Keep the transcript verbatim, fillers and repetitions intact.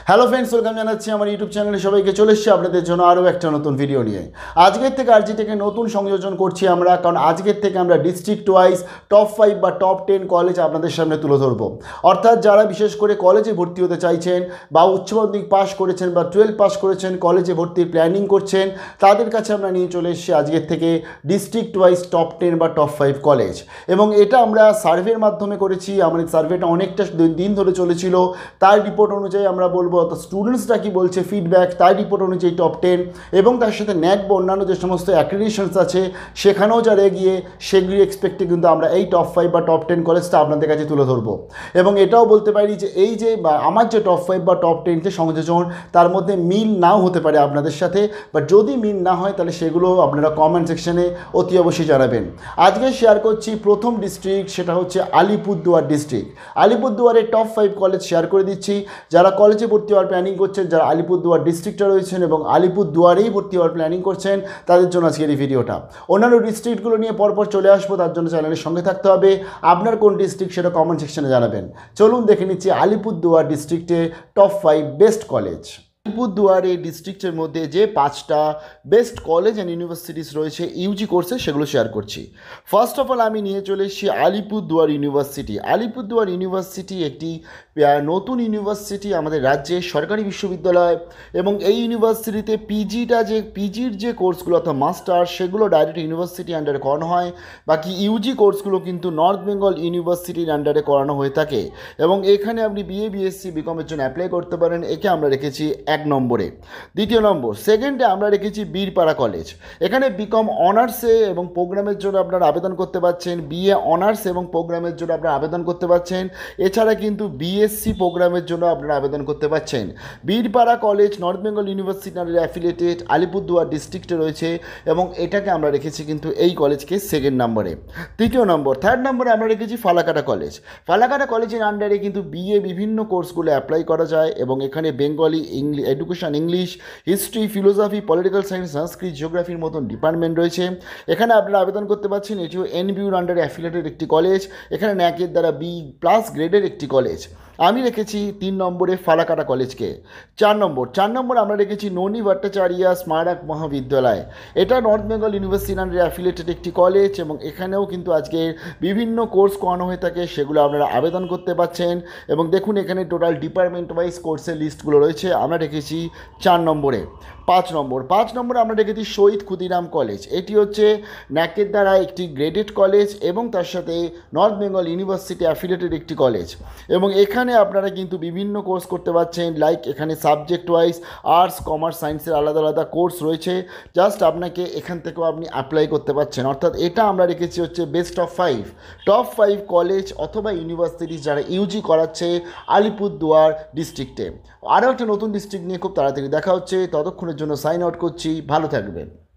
Hello friends, welcome জানাচ্ছি আমার YouTube চ্যানেলে সবাইকে। চলে এসেছি আপনাদের জন্য আরও একটা নতুন ভিডিও নিয়ে। আজকের থেকে আরজি থেকে নতুন সংযোজন করছি আমরা, কারণ আজকের থেকে আমরা ডিস্ট্রিক্ট ওয়াইজ টপ ফাইভ বা টপ টেন কলেজ আপনাদের সামনে তুলে ধরবো। অর্থাৎ যারা বিশেষ করে কলেজে ভর্তি হতে চাইছেন বা উচ্চ মাধ্যমিক পাস করেছেন বা টুয়েলভ পাস করেছেন, কলেজে ভর্তির প্ল্যানিং করছেন, তাদের কাছে আমরা নিয়ে চলে এসেছি আজকের থেকে ডিস্ট্রিক্ট ওয়াইজ টপ টেন বা টপ ফাইভ কলেজ। এবং এটা আমরা সার্ভের মাধ্যমে করেছি। আমাদের সার্ভেটা অনেকটা দিন ধরে চলেছিল। তার রিপোর্ট অনুযায়ী আমরা বলবো স্টুডেন্টসরা কী বলছে, ফিডব্যাক, তার রিপোর্ট অনুযায়ী টপ টেন এবং তার সাথে ন্যাক বা অন্যান্য যে সমস্ত অ্যাক্রিডিশনস আছে সেখানেও যারা এগিয়ে, সেগুলি এক্সপেক্টে কিন্তু আমরা এই টপ ফাইভ বা টপ টেন কলেজটা আপনাদের কাছে তুলে ধরবো। এবং এটাও বলতে পারি যে এই যে বা আমার যে টপ ফাইভ বা টপ টেন যে সংযোজন, তার মধ্যে মিল নাও হতে পারে আপনাদের সাথে, বা যদি মিল না হয় তাহলে সেগুলো আপনারা কমেন্ট সেকশনে অতি অবশ্যই জানাবেন। আজকে শেয়ার করছি প্রথম ডিস্ট্রিক্ট, সেটা হচ্ছে আলিপুরদুয়ার ডিস্ট্রিক্ট। আলিপুরদুয়ারের টপ ফাইভ কলেজ শেয়ার করে দিচ্ছি। যারা কলেজে ভর্তি হওয়ার প্ল্যানিং করছেন, যারা আলিপুরদুয়ার ডিস্ট্রিক্টে রয়েছেন এবং আলিপুরদুয়ারেই ভর্তি হওয়ার প্ল্যানিং করছেন, তাদের জন্য আজকের এই ভিডিওটা। অন্যান্য ডিস্ট্রিক্টগুলো নিয়ে পরপর চলে আসবো, তার জন্য চ্যানেলের সঙ্গে থাকতে হবে। আপনার কোন ডিস্ট্রিক্ট সেটা কমেন্ট সেকশনে জানাবেন। চলুন দেখে নিচ্ছি আলিপুরদুয়ার ডিস্ট্রিক্টে top five best college. Alipurduar এই ডিস্ট্রিক্টের মধ্যে যে পাঁচটা বেস্ট কলেজ অ্যান্ড ইউনিভার্সিটিস রয়েছে ইউজি কোর্সে, সেগুলো শেয়ার করছি। ফার্স্ট অফ অল আমি নিয়ে চলে এসেছি আলিপুরদুয়ার ইউনিভার্সিটি। আলিপুরদুয়ার ইউনিভার্সিটি একটি নতুন ইউনিভার্সিটি আমাদের রাজ্যে, সরকারি বিশ্ববিদ্যালয়। এবং এই ইউনিভার্সিটিতে পিজিটা যে পিজির যে কোর্সগুলো অর্থাৎ মাস্টার, সেগুলো ডাইরেক্ট ইউনিভার্সিটি আন্ডারে করানো হয়। বাকি ইউজি কোর্সগুলো কিন্তু নর্থ বেঙ্গল ইউনিভার্সিটির আন্ডারে করানো হয়ে থাকে। এবং এখানে আপনি বিএ বিএসসি বিকমের জন্য অ্যাপ্লাই করতে পারেন। একে আমরা রেখেছি এক নম্বরে। দ্বিতীয় নম্বর সেকেন্ডে আমরা রেখেছি বীরপাড়া কলেজ। এখানে বিকম অনার্সে এবং প্রোগ্রামের জন্য আপনারা আবেদন করতে পারছেন, বিএ অনার্স এবং প্রোগ্রামের জন্য আপনারা আবেদন করতে পারছেন। এছাড়া কিন্তু বিএসসি প্রোগ্রামের জন্য আপনারা আবেদন করতে পারছেন। Birpara college north Bengal university affiliated, Alipurduar ডিস্ট্রিক্টে রয়েছে এবং এটাকে আমরা রেখেছি কিন্তু এই কলেজকে সেকেন্ড নম্বরে। তৃতীয় নম্বর থার্ড নম্বরে আমরা রেখেছি ফালাকাটা কলেজ। ফালাকাটা কলেজের আন্ডারে কিন্তু বিএ বিভিন্ন কোর্সগুলো অ্যাপ্লাই করা যায় এবং এখানে Bengali, English education, English, history, philosophy, political science, Sanskrit, জিওগ্রাফির মতন ডিপার্টমেন্ট রয়েছে। এখানে আপনারা আবেদন করতে পারছেন। এটিও এনবিউর আন্ডারে অ্যাফিলিয়েটেড একটি কলেজ। এখানে ন্যাকের দ্বারা বি প্লাস গ্রেডের একটি কলেজ। আমি রেখেছি তিন নম্বরে ফালাকাটা কলেজকে। চার নম্বর চার নম্বর আমরা রেখেছি ননি ভট্টাচার্য স্মারক মহাবিদ্যালয়। এটা নর্থ বেঙ্গল ইউনিভার্সিটি আন্ডারে অ্যাফিলিয়েটেড একটি কলেজ এবং এখানেও কিন্তু আজকে বিভিন্ন কোর্স করানো হয়ে থাকে, সেগুলো আপনারা আবেদন করতে পারছেন। এবং দেখুন এখানে টোটাল ডিপার্টমেন্ট ওয়াইজ কোর্সের লিস্টগুলো রয়েছে। আমরা রেখেছি চার নম্বরে। পাঁচ নম্বর পাঁচ নম্বরে আমরা রেখেছি শহীদ ক্ষুদিরাম কলেজ। এটি হচ্ছে ন্যাকের দ্বারা একটি গ্রেডেড কলেজ এবং তার সাথে নর্থ বেঙ্গল ইউনিভার্সিটি অ্যাফিলিয়েটেড একটি কলেজ। এবং এখানে আপনারা কিন্তু বিভিন্ন কোর্স করতে পারছেন, লাইক এখানে সাবজেক্ট ওয়াইজ আর্টস, কমার্স, সায়েন্সের আলাদা আলাদা কোর্স রয়েছে। জাস্ট আপনাকে এখান থেকেও আপনি অ্যাপ্লাই করতে পারছেন। অর্থাৎ এটা আমরা রেখেছি হচ্ছে best of five top five college অথবা ইউনিভার্সিটি যারা ইউজি করাচ্ছে আলিপুরদুয়ার ডিস্ট্রিক্টে। আরও একটা নতুন ডিস্ট্রিক্ট নিয়ে খুব তাড়াতাড়ি দেখা হচ্ছে। ততক্ষণের জন্য সাইন আউট করছি। ভালো থাকবেন।